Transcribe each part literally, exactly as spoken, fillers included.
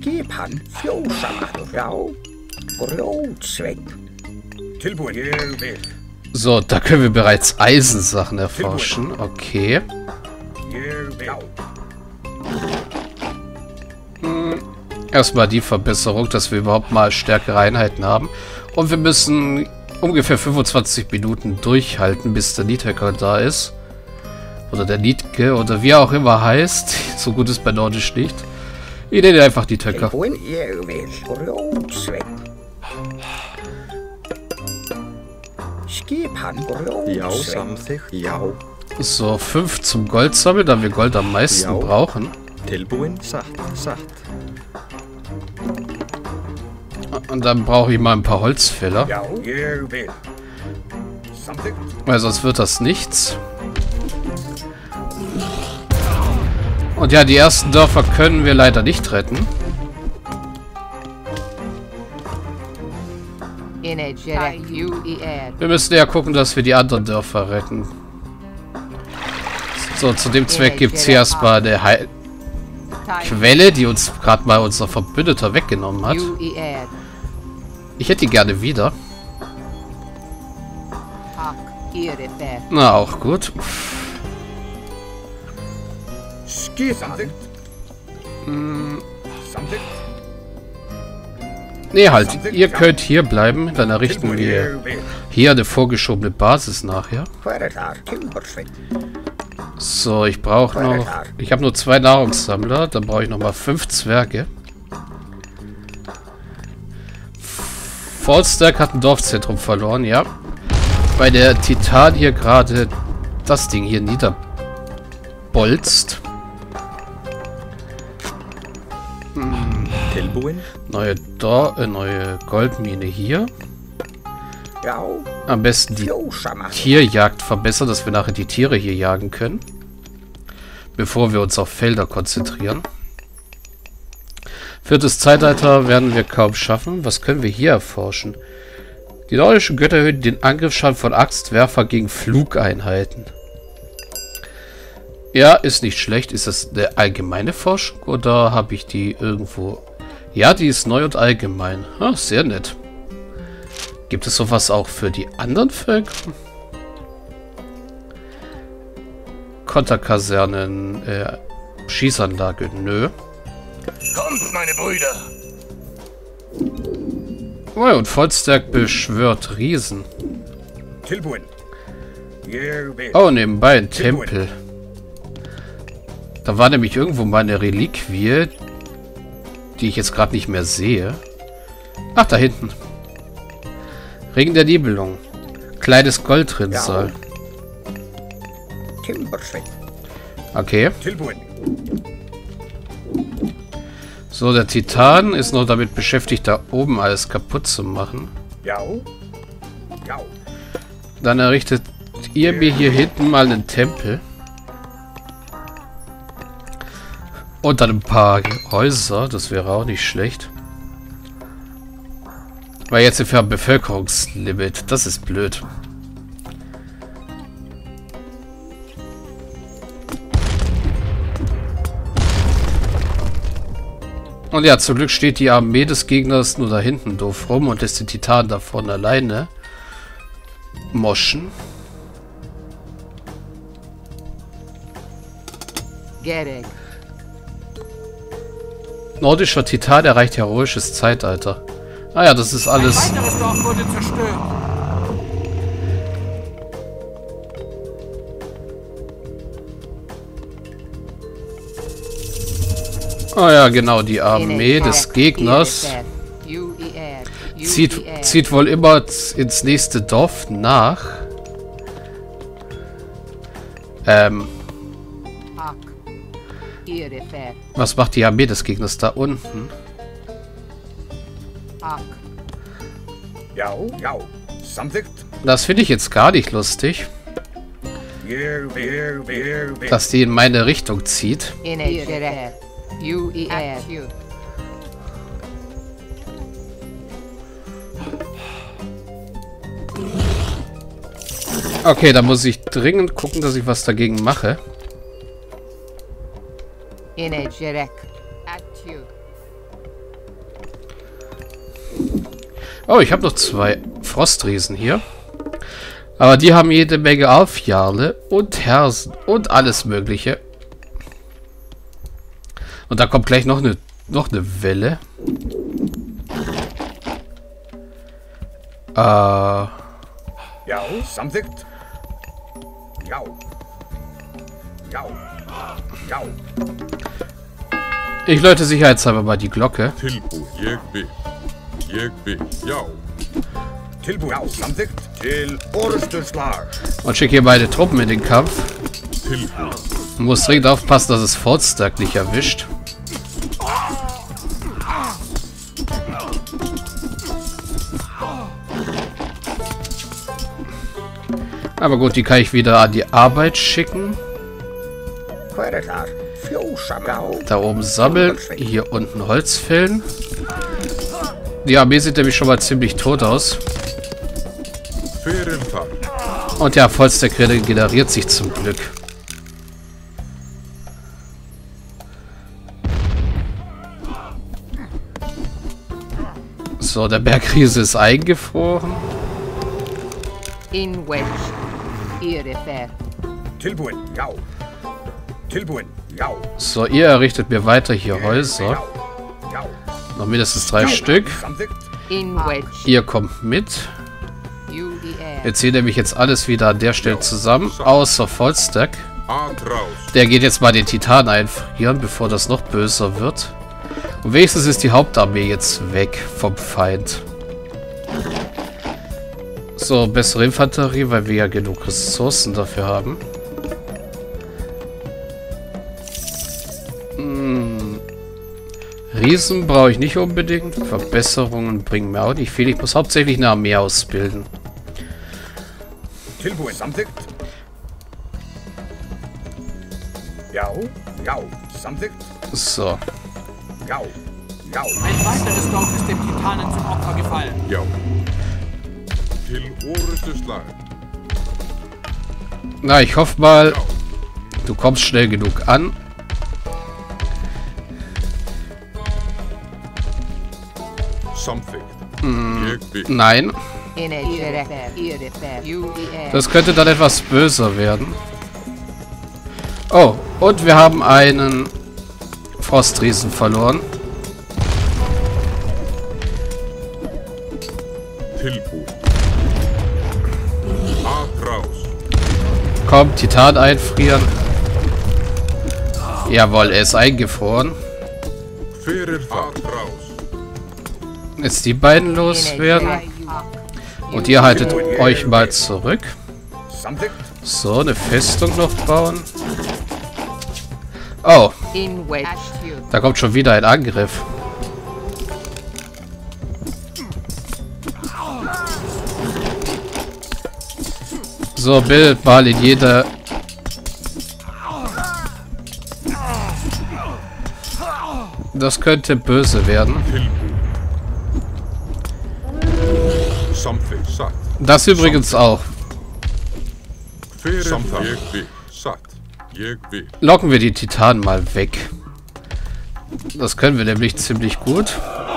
Skipan fjósamann. Já, Grjótsveinn. Tilbúin. Ég vil. So, da können wir bereits Eisensachen erforschen. Okay. Ég vil. Hm. Erstmal die Verbesserung, dass wir überhaupt mal stärkere Einheiten haben. Und wir müssen ungefähr fünfundzwanzig Minuten durchhalten, bis der Niedhacker da ist. Oder der Niedke, oder wie er auch immer heißt. So gut ist bei Nordisch nicht. Ich nenne einfach Niedhacker. Tilbúin. Ég vil. Grjótsveinn. Skipan Já, Grjótsveinn. samþykkt. Já. So, fünf zum Gold sammeln, da wir Gold am meisten Ja. brauchen. Tilbúin. Satt. Satt. Und dann brauche ich mal ein paar Holzfäller. Já, ég vil. Samþykkt. Weil sonst wird das nichts. Und ja, die ersten Dörfer können wir leider nicht retten. Wir müssen ja gucken, dass wir die anderen Dörfer retten. So, zu dem Zweck gibt es hier erstmal eine Heil Quelle, die uns gerade mal unser Verbündeter weggenommen hat. Ich hätte die gerne wieder. Na, auch gut. Skipan. Hm. Samþykkt. Nee, halt. Ihr könnt hier bleiben. Dann errichten wir Ég vil. hier eine vorgeschobene Basis nachher. Hver er þar? Timbursveinn. So, ich brauche noch... Ich habe nur zwei Nahrungssammler. Dann brauche ich noch mal fünf Zwerge. Fallstack hat ein Dorfzentrum verloren, ja. Weil der Titan hier gerade das Ding hier niederbolzt. Tilbúin. Neue, Dor äh, neue Goldmine hier. Já, Am besten die fjósamann. Tierjagd verbessern, dass wir nachher die Tiere hier jagen können. Bevor wir uns auf Felder konzentrieren. Viertes Zeitalter werden wir kaum schaffen. Was können wir hier erforschen? Die nordischen Götter erhöhen den Angriffsschaden von Axtwerfer gegen Flugeinheiten. Ja, ist nicht schlecht. Ist das eine allgemeine Forschung oder habe ich die irgendwo... Ja, die ist neu und allgemein. Ah, sehr nett. Gibt es sowas auch für die anderen Völker? Konterkasernen, äh, Schießanlage, nö. Kommt, meine Brüder. Oh ja, und Fallstack beschwört Riesen. Tilbúin. Ég vil. Oh, nebenbei ein Tempel. Da war nämlich irgendwo mal eine Reliquie, die ich jetzt gerade nicht mehr sehe. Ach, da hinten. Ring der Nibelung. Kleines Goldrinnsal. Timbursveinn. Okay. Tilbúin. So, der Titan ist noch damit beschäftigt, da oben alles kaputt zu machen. Já. Já. Dann errichtet ihr mir hier hinten mal einen Tempel. Und dann ein paar Häuser. Das wäre auch nicht schlecht. Weil jetzt sind wir am Bevölkerungslimit. Das ist blöd. Und ja, zum Glück steht die Armee des Gegners nur da hinten doof rum und lässt den Titan da vorne alleine moschen. Nordischer Titan erreicht heroisches Zeitalter. Ah ja, das ist alles... Ein weiteres Dorf wurde zerstört. Ah ja, genau, die Armee des Gegners zieht, zieht wohl immer ins nächste Dorf nach. Ähm... Was macht die Armee des Gegners da unten? Já, já. Samþykkt. Das finde ich jetzt gar nicht lustig, Ég vil. Ég vil. Ég vil. dass die in meine Richtung zieht. Okay, da muss ich dringend gucken, dass ich was dagegen mache. Oh, ich habe noch zwei Frostriesen hier. Aber die haben jede Menge Alfjarle und Hersen und alles Mögliche. Und da kommt gleich noch eine noch eine Welle. Äh. Ja, something. Ja. Ja. Ja. Ich läute sicherheitshalber mal die Glocke. Tilbu, jeg vil. Jeg vil, ja. Tilbu, ja, something. Til Orestuslar. Und schicke hier beide Truppen in den Kampf. Tilbu, Man muss dringend aufpassen, dass es Fortstack nicht erwischt. Aber gut, die kann ich wieder an die Arbeit schicken. Queretar. Fjosamau. Da oben sammeln, hier unten Holz fällen. Die Armee sieht nämlich schon mal ziemlich tot aus. Ferenfall. Und ja, Vollstack regeneriert sich zum Glück. So, der Bergriese ist eingefroren. In Wedge. Irifer. Tilbuin, ja. Tilbuin, ja. So, ihr errichtet mir weiter hier Häuser. Ja. Noch mindestens drei Stück. Something. In Wedge. Ihr kommt mit. U D R. Wir ziehen nämlich jetzt alles wieder an der Stelle zusammen, außer Vollstack. Adraus. Der geht jetzt mal den Titan einfrieren, bevor das noch böser wird. Und wenigstens ist die Hauptarmee jetzt weg vom Feind. So, bessere Infanterie, weil wir ja genug Ressourcen dafür haben. Hm. Riesen brauche ich nicht unbedingt. Verbesserungen bringen mir auch nicht viel. Ich muss hauptsächlich eine Armee ausbilden. Tilbuin, something. Ja. Ja. Something. So. Ja. Ja. Ein weiteres Dorf ist dem Titanen zum Opfer gefallen. Ja. Til Orestuslar. Na, ich hoffe mal, du kommst schnell genug an. Something. Jeg vil. Nein, In Irifer. Irifer. U D R. das könnte dann etwas böser werden. Oh, und wir haben einen Frostriesen verloren. Tilbu. Adraus. Komm, Titan einfrieren. Jawohl, er ist eingefroren. Ferenfall. Adraus. Jetzt die beiden loswerden. Und ihr haltet euch mal zurück. Something. So, eine Festung noch bauen. Oh, In Wedge. da kommt schon wieder ein Angriff. So, bildet mal in jeder... Das könnte böse werden. Tilbu. Something. Satt. Das übrigens auch. Ferenfall. Jeg vil. Satt. Jeg vil. Locken wir die Titanen mal weg. Das können wir nämlich ziemlich gut.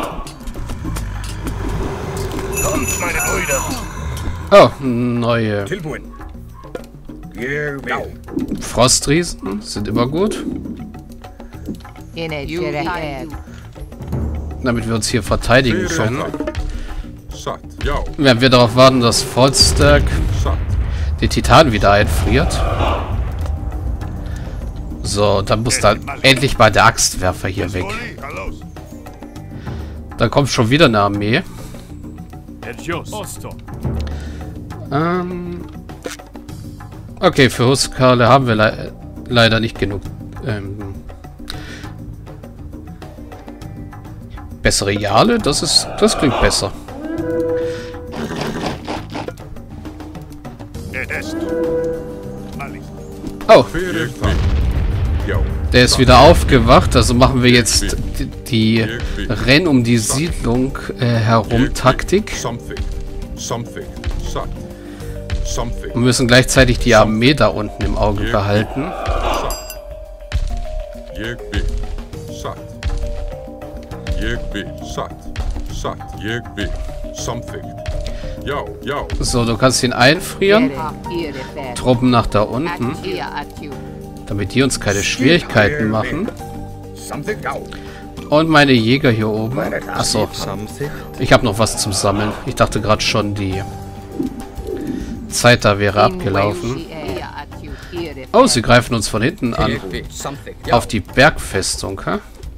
Kommt, meine Brüder. Oh, neue Tilbuin. Ja. Frostriesen sind immer gut. In Irifer. Damit wir uns hier verteidigen können. Ferenfall. Satt. Ja. Werden wir darauf warten, dass Vollstack Satt. den Titan wieder einfriert. So, dann muss dann endlich mal der Axtwerfer hier weg. Dann kommt schon wieder eine Armee. Ähm, okay, für Huskarle haben wir le leider nicht genug. Ähm, bessere Jarle, das ist, das klingt besser. Oh, Ferenfall. Ja. der ist wieder aufgewacht, also machen wir jetzt die, die Renn um die Siedlung äh, herum Taktik. Something. Something. Satt. Something. Wir müssen gleichzeitig die Armee da unten im Auge behalten. Jeg vil. Satt. Jeg vil. Satt. Satt. Jeg vil. Something. Yo, yo. So, du kannst ihn einfrieren. Truppen nach da unten, damit die uns keine Schwierigkeiten machen. Something. Yo. Und meine Jäger hier oben. Achso, Something. ich habe noch was zum Sammeln. Ich dachte gerade schon, die Zeit da wäre abgelaufen. Oh, sie greifen uns von hinten an. Something. Auf die Bergfestung, hä?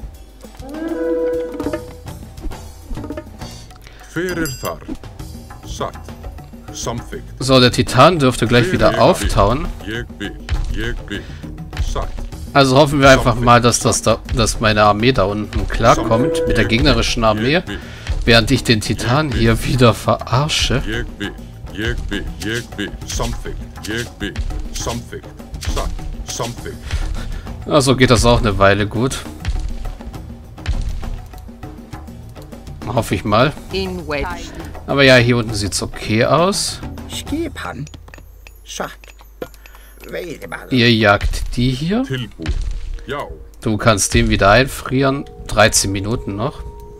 Ferir thar. Sat. Something. So, der Titan dürfte gleich wieder auftauen. Jeg vil. Jeg vil. Sat. Also hoffen wir einfach mal, dass, das da, dass meine Armee da unten klarkommt mit der gegnerischen Armee, während ich den Titan hier wieder verarsche. Jeg vil. Jeg vil. Jeg vil. Something. Jeg vil. Something. Sat. Something. Also geht das auch eine Weile gut. Hoffe ich mal. Aber ja, hier unten sieht es okay aus. Skipan. Sat. Wait a minute. Ihr jagt die hier. Tilbud. Yo. Du kannst den wieder einfrieren. dreizehn Minuten noch.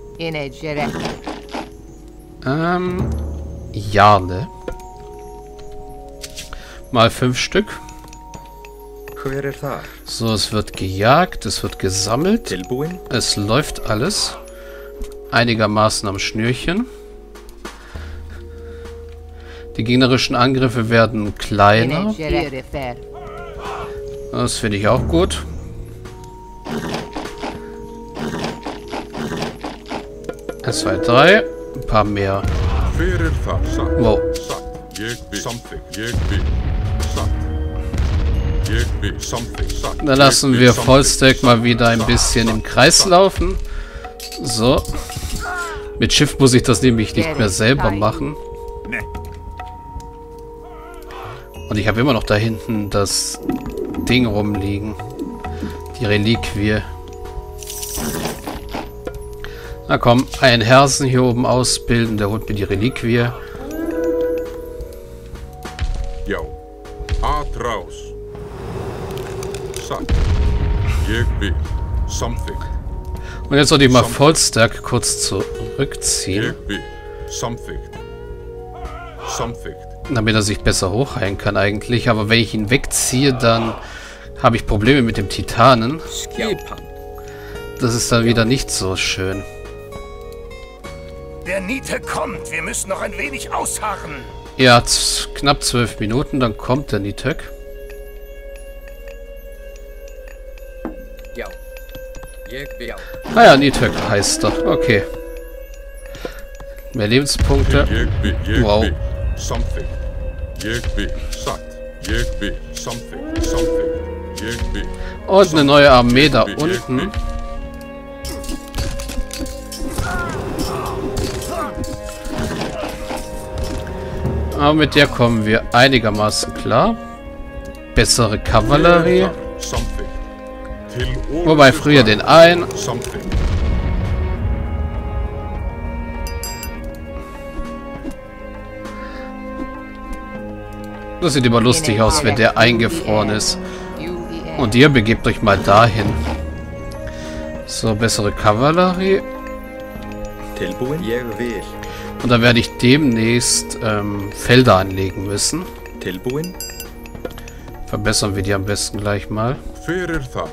Ähm, Jarle. Mal fünf Stück. Hver er þar? So, es wird gejagt, es wird gesammelt. Tilbúin? Es läuft alles. Einigermaßen am Schnürchen. Die gegnerischen Angriffe werden kleiner. Das finde ich auch gut. eins, zwei, drei. Ein paar mehr. Ferir thar. Sat. Wow. Sat. Jeg vil. Something. Jeg vil. Sat. Jeg vil. Something. Sat. Dann lassen wir Vollstack mal wieder ein bisschen im Kreis laufen. So. Mit Schiff muss ich das nämlich nicht mehr selber machen. Und ich habe immer noch da hinten das Ding rumliegen. Die Reliquie. Na komm, ein Herzen hier oben ausbilden. Der holt mir die Reliquie. Yo. Atraus. Sat. Jeg vil. Something. Und jetzt sollte ich mal Vollstack kurz zurückziehen. Jeg vil. Something. Something. Damit er sich besser hochheilen kann eigentlich. Aber wenn ich ihn wegziehe, dann habe ich Probleme mit dem Titanen. Skipan. Das ist dann wieder nicht so schön. Der Nite kommt. Wir müssen noch ein wenig ausharren. Ja, knapp zwölf Minuten, dann kommt der Nitek. Yo. Jeg vil. Ah ja, Nitek heißt er. Okay. Mehr Lebenspunkte. Jeg vil. Jeg Wow. vil. Something. Jeg vil. Sat. Jeg vil. Something. Something. Jeg vil. Und eine neue Armee da Jeg vil. unten. Aber mit der kommen wir einigermaßen klar. Bessere Kavallerie. Something. Til Wobei früher den ein. Something. Das sieht immer lustig aus, wenn der eingefroren ist. Und ihr begebt euch mal dahin. So, bessere Kavallerie. Tilbúin? Ég vil. Und dann werde ich demnächst ähm, Felder anlegen müssen. Tilbúin? Verbessern wir die am besten gleich mal. Ferir thar.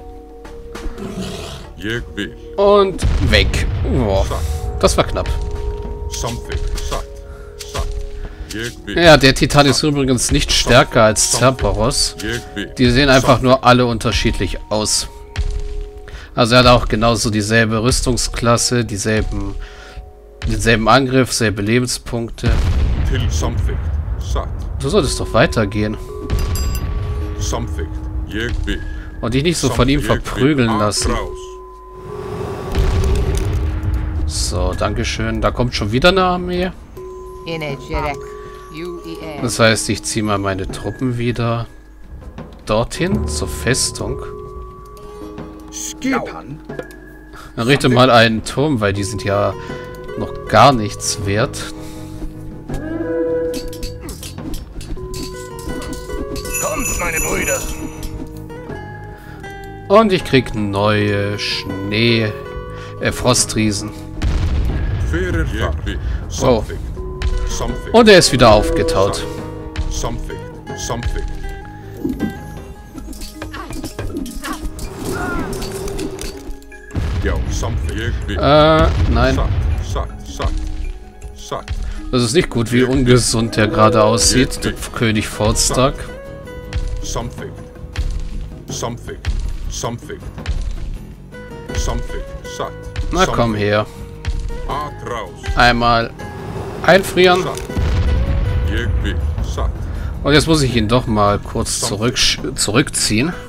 Jeg vil. Und weg. Boah, das war knapp. Something. Sat. Sat. Jeg vil. Ja, der Titan ist übrigens nicht stärker als Cerberus. Jeg vil. Die sehen einfach nur alle unterschiedlich aus. Also er hat auch genauso dieselbe Rüstungsklasse, dieselben, denselben Angriff, selbe Lebenspunkte. Til something. Sat. So soll es doch weitergehen. Something. Jeg vil. Und dich nicht so von ihm verprügeln lassen. So, dankeschön. Da kommt schon wieder eine Armee. Das heißt, ich ziehe mal meine Truppen wieder dorthin, zur Festung. Skipan. Errichte mal einen Turm, weil die sind ja noch gar nichts wert. Kommt, meine Brüder. Und ich krieg neue Schnee... Äh, Frostriesen. Hver er það? Something. Something. Und er ist wieder aufgetaut. Something. Something. Já, something. Ég vil. Äh, nein. Satt, satt, satt. Satt. Das ist nicht gut, wie ungesund der gerade aussieht, der König Forstag. Something. Something. Something. Something. Satt. Na komm her. Atraus. Einmal einfrieren. Satt. Ég vil. Satt. Und jetzt muss ich ihn doch mal kurz zurück, zurückziehen.